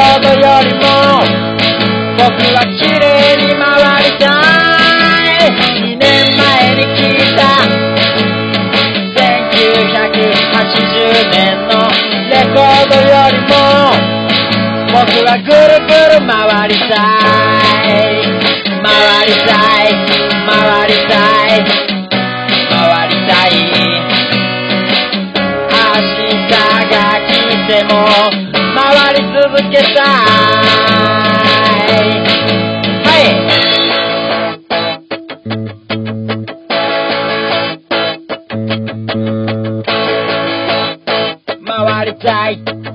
ードよりも僕は綺麗に回りたい。2年前に聞いた1980年のレコードよりも僕はぐるぐる回りたい。回りたい回りたい回りたい。明日が来ても回り続けたい。はい回りたい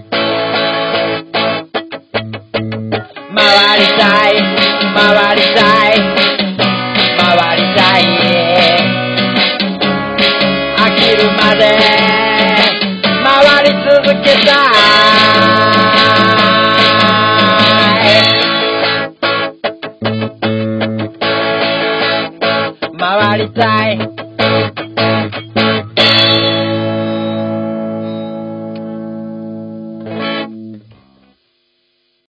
回りたい回りたい回りたい。飽きるまで回り続けたい。回りたい